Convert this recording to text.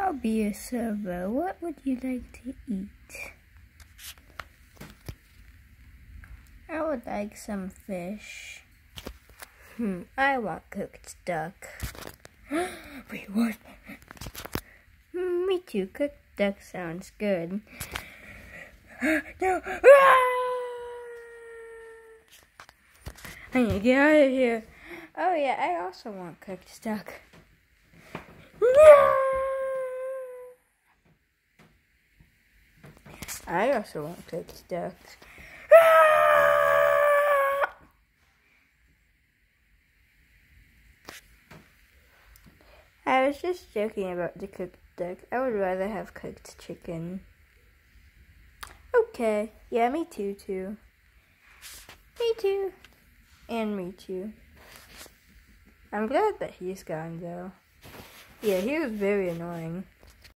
I'll be a server. What would you like to eat? I would like some fish. I want cooked duck. Wait, what? Me too. Cooked duck sounds good. No! I need to get out of here. Oh yeah, I also want cooked duck. I also want cooked duck. I was just joking about the cooked duck. I would rather have cooked chicken. Okay. Yeah, me too. Me too. And me too. I'm glad that he's gone though. Yeah, he was very annoying.